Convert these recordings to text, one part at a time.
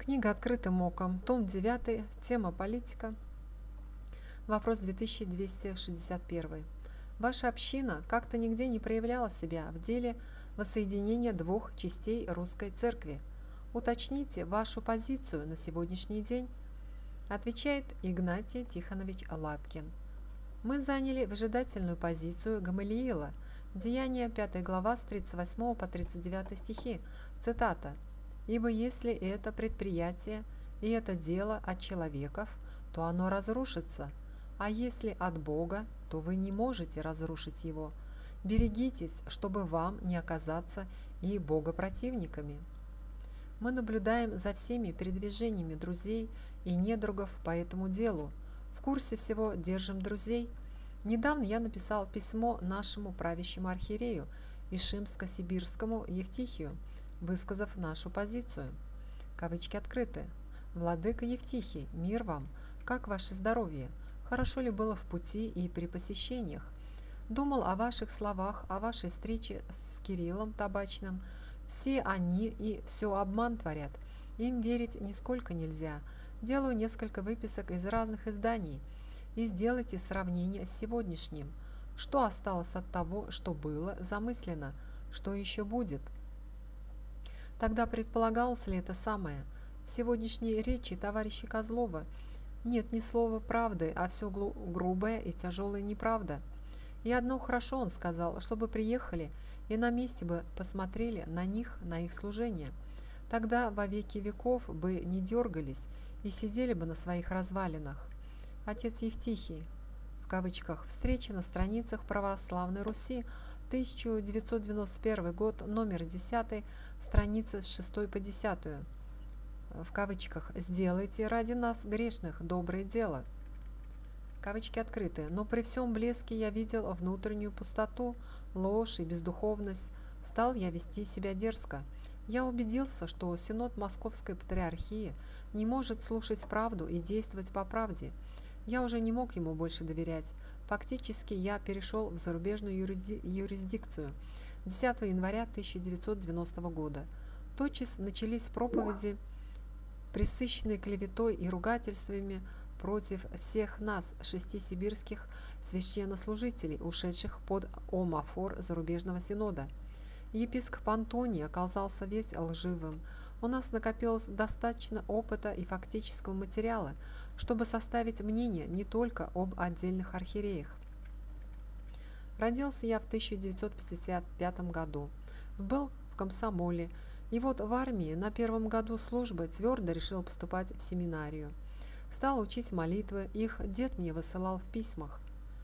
Книга «Открытым оком», том 9, тема «Политика». Вопрос 2261. Ваша община как-то нигде не проявляла себя в деле воссоединения двух частей русской церкви. Уточните вашу позицию на сегодняшний день. Отвечает Игнатий Тихонович Лапкин. Мы заняли выжидательную позицию Гамалиила. Деяния 5 глава с 38 по 39 стихи. Цитата. «Ибо если это предприятие и это дело от человеков, то оно разрушится, а если от Бога, то вы не можете разрушить его. Берегитесь, чтобы вам не оказаться и богопротивниками». Мы наблюдаем за всеми передвижениями друзей и недругов по этому делу. В курсе всего держим друзей. Недавно я написал письмо нашему правящему архиерею Ишимско-Сибирскому Евтихию, высказав нашу позицию. Кавычки открыты. «Владыка Евтихий, мир вам! Как ваше здоровье? Хорошо ли было в пути и при посещениях? Думал о ваших словах, о вашей встрече с Кириллом Табачным. Все они и все обман творят. Им верить нисколько нельзя. Делаю несколько выписок из разных изданий. И сделайте сравнение с сегодняшним. Что осталось от того, что было замыслено? Что еще будет?» Тогда предполагалось ли это самое? В сегодняшней речи товарища Козлова нет ни слова правды, а все грубая и тяжелая неправда. И одно хорошо он сказал, чтобы приехали и на месте бы посмотрели на них, на их служение. Тогда во веки веков бы не дергались и сидели бы на своих развалинах. Отец Евтихий, в кавычках, встреча на страницах Православной Руси, 1991 год, номер 10, страницы с 6 по 10, в кавычках, «Сделайте ради нас, грешных, доброе дело». Кавычки открыты. «Но при всем блеске я видел внутреннюю пустоту, ложь и бездуховность. Стал я вести себя дерзко. Я убедился, что Синод Московской Патриархии не может слушать правду и действовать по правде. Я уже не мог ему больше доверять. Фактически я перешел в зарубежную юрисдикцию 10 января 1990 года. Тотчас начались проповеди, пресыщенные клеветой и ругательствами против всех нас, 6 сибирских священнослужителей, ушедших под омофор зарубежного синода. Епископ Антоний оказался весь лживым. У нас накопилось достаточно опыта и фактического материала, чтобы составить мнение не только об отдельных архиереях. Родился я в 1955 году. Был в комсомоле. И вот в армии на первом году службы твердо решил поступать в семинарию. Стал учить молитвы, их дед мне высылал в письмах.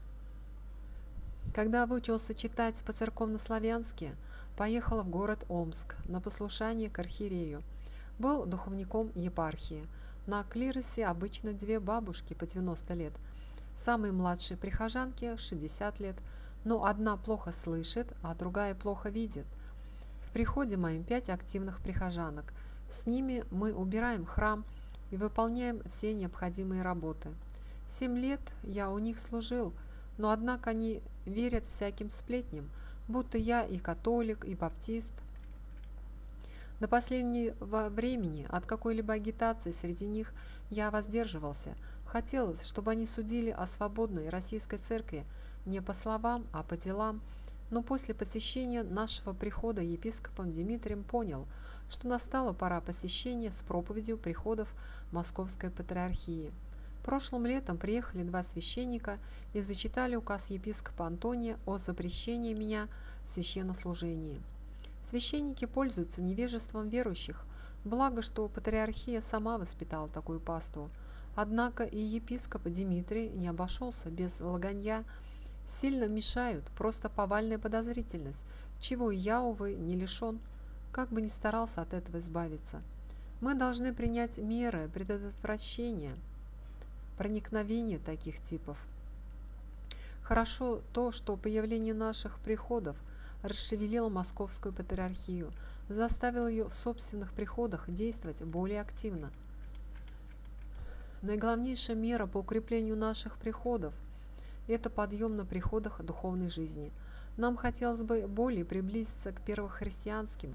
Когда выучился читать по-церковно-славянски, поехал в город Омск на послушание к архиерею. Был духовником епархии. На клиросе обычно 2 бабушки по 90 лет. Самой младшей прихожанке 60 лет, но одна плохо слышит, а другая плохо видит. В приходе моим 5 активных прихожанок. С ними мы убираем храм и выполняем все необходимые работы. 7 лет я у них служил, но однако они верят всяким сплетням, будто я и католик, и баптист. До последнего времени от какой-либо агитации среди них я воздерживался. Хотелось, чтобы они судили о свободной российской церкви не по словам, а по делам. Но после посещения нашего прихода епископом Дмитрием понял, что настала пора посещения с проповедью приходов Московской Патриархии. Прошлым летом приехали 2 священника и зачитали указ епископа Антония о запрещении меня в священнослужении. Священники пользуются невежеством верующих, благо, что Патриархия сама воспитала такую паству. Однако и епископ Дмитрий не обошелся без логанья. Сильно мешают, просто повальная подозрительность, чего я, увы, не лишен, как бы ни старался от этого избавиться. Мы должны принять меры предотвращения проникновения таких типов. Хорошо то, что появление наших приходов расшевелило Московскую Патриархию, заставило ее в собственных приходах действовать более активно. Наиглавнейшая мера по укреплению наших приходов – это подъем на приходах духовной жизни. Нам хотелось бы более приблизиться к первохристианским,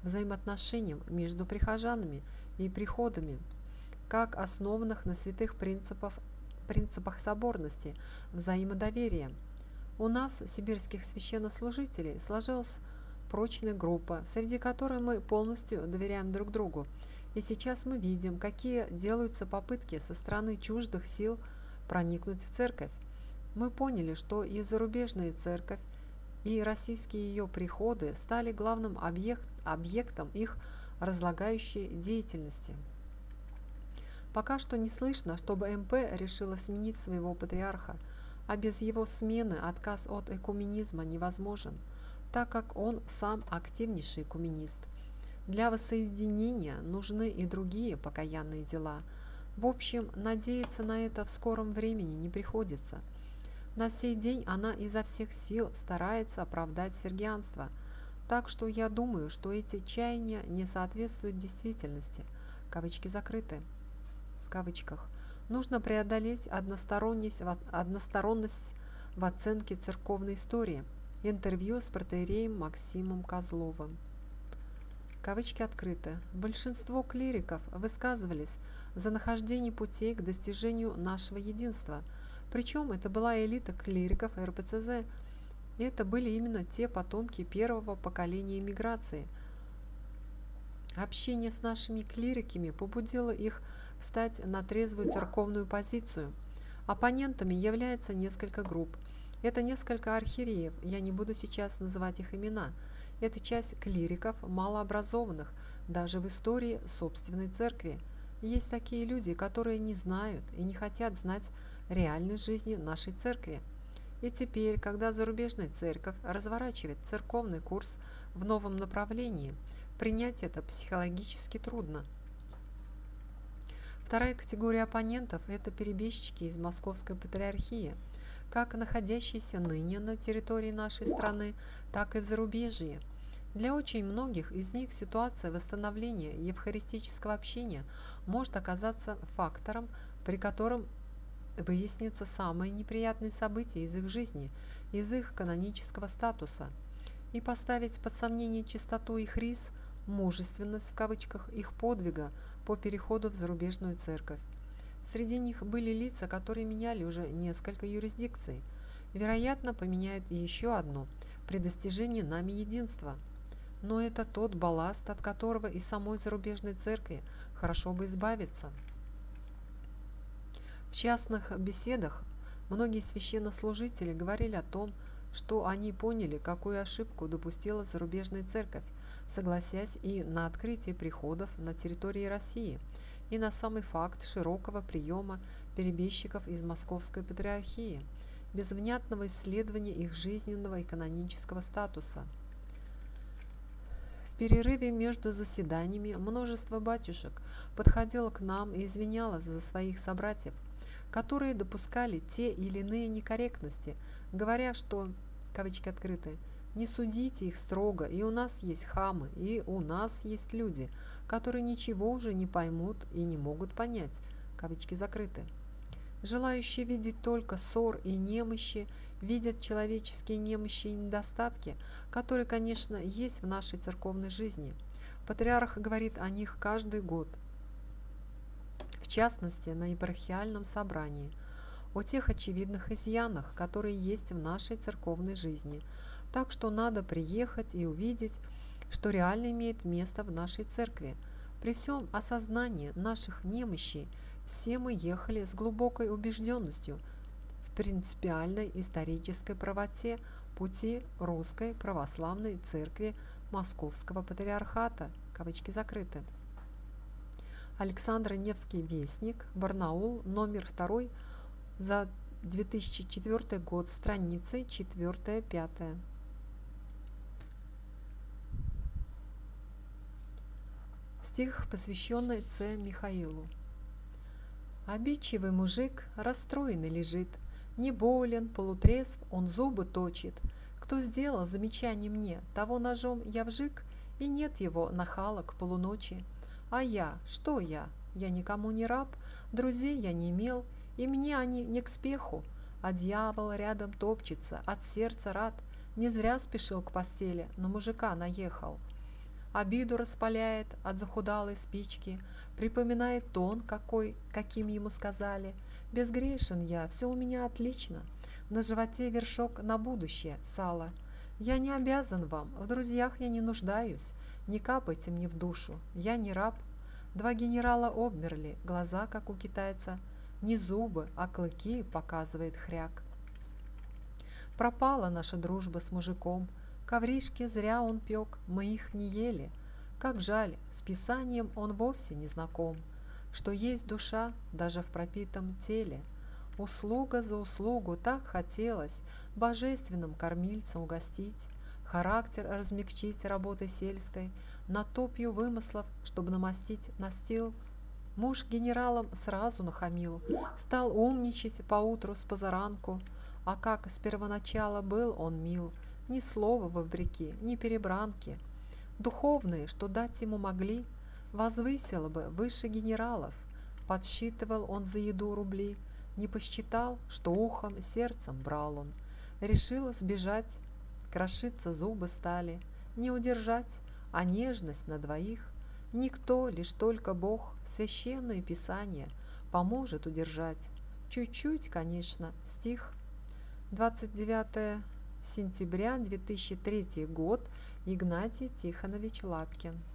взаимоотношениям между прихожанами и приходами, как основанных на святых принципах соборности, взаимодоверия. У нас, сибирских священнослужителей, сложилась прочная группа, среди которой мы полностью доверяем друг другу. И сейчас мы видим, какие делаются попытки со стороны чуждых сил проникнуть в церковь. Мы поняли, что и зарубежная церковь, и российские ее приходы стали главным объектом их разлагающей деятельности. Пока что не слышно, чтобы МП решила сменить своего патриарха, а без его смены отказ от экуменизма невозможен, так как он сам активнейший экуменист. Для воссоединения нужны и другие покаянные дела. В общем, надеяться на это в скором времени не приходится. На сей день она изо всех сил старается оправдать сергианство, так что я думаю, что эти чаяния не соответствуют действительности. Кавычки закрыты. В кавычках. Нужно преодолеть односторонность в оценке церковной истории. Интервью с протоиереем Максимом Козловым. Кавычки открыты. Большинство клириков высказывались за нахождение путей к достижению нашего единства. Причем это была элита клириков РПЦЗ. И это были именно те потомки первого поколения эмиграции. Общение с нашими клириками побудило их встать на трезвую церковную позицию. Оппонентами является несколько групп. Это несколько архиереев, я не буду сейчас называть их имена. Это часть клириков, малообразованных, даже в истории собственной церкви. Есть такие люди, которые не знают и не хотят знать реальной жизни нашей церкви. И теперь, когда зарубежная церковь разворачивает церковный курс в новом направлении, принять это психологически трудно. Вторая категория оппонентов – это перебежчики из Московской патриархии, как находящиеся ныне на территории нашей страны, так и в зарубежье. Для очень многих из них ситуация восстановления евхаристического общения может оказаться фактором, при котором выяснится самые неприятные события из их жизни, из их канонического статуса, и поставить под сомнение чистоту их рис, мужественность в кавычках их подвига по переходу в зарубежную церковь. Среди них были лица, которые меняли уже несколько юрисдикций. Вероятно, поменяют и еще одну при достижении нами единства. Но это тот балласт, от которого и самой зарубежной церкви хорошо бы избавиться. В частных беседах многие священнослужители говорили о том, что они поняли, какую ошибку допустила зарубежная церковь, согласясь и на открытие приходов на территории России, и на самый факт широкого приема перебежчиков из Московской патриархии, без внятного исследования их жизненного и канонического статуса. В перерыве между заседаниями множество батюшек подходило к нам и извинялось за своих собратьев, которые допускали те или иные некорректности, говоря, что, кавычки открыты, не судите их строго, и у нас есть хамы, и у нас есть люди, которые ничего уже не поймут и не могут понять, кавычки закрыты. Желающие видеть только ссор и немощи, видят человеческие немощи и недостатки, которые, конечно, есть в нашей церковной жизни. Патриарх говорит о них каждый год, в частности, на епархиальном собрании, о тех очевидных изъянах, которые есть в нашей церковной жизни. Так что надо приехать и увидеть, что реально имеет место в нашей церкви. При всем осознании наших немощей все мы ехали с глубокой убежденностью в принципиальной исторической правоте пути Русской Православной Церкви Московского Патриархата, кавычки закрыты. Александр Невский Вестник, Барнаул, номер 2 за 2004 год, страницы 4-5. Стих, посвященный Ц. Михаилу. Обидчивый мужик расстроенный лежит, не болен, полутрезв, он зубы точит. Кто сделал замечание мне, того ножом я вжик, и нет его нахала к полуночи. А я, что я? Я никому не раб, друзей я не имел, и мне они не к спеху. А дьявол рядом топчется, от сердца рад, не зря спешил к постели, но мужика наехал. обиду распаляет от захудалой спички, припоминает тон, каким ему сказали. Безгрешен я, все у меня отлично, на животе вершок на будущее, сало. Я не обязан вам, в друзьях я не нуждаюсь, не капайте мне в душу, я не раб. 2 генерала обмерли, глаза, как у китайца, не зубы, а клыки, показывает хряк. Пропала наша дружба с мужиком, ковришки зря он пек, мы их не ели. Как жаль, с писанием он вовсе не знаком, что есть душа даже в пропитом теле. Услуга за услугу так хотелось божественным кормильцам угостить, характер размягчить работой сельской, натопью вымыслов, чтобы намастить настил. Муж генералом сразу нахамил, стал умничать поутру с позаранку, а как с первоначала был он мил, ни слова вопреки, ни перебранки. Духовные, что дать ему могли, возвысило бы выше генералов. Подсчитывал он за еду рубли, не посчитал, что ухом, сердцем брал он. Решил сбежать, крошиться зубы стали, не удержать, а нежность на двоих. Никто, лишь только Бог, священное Писание, поможет удержать. Чуть-чуть, конечно, стих. 29 сентября 2003 год. Игнатий Тихонович Лапкин.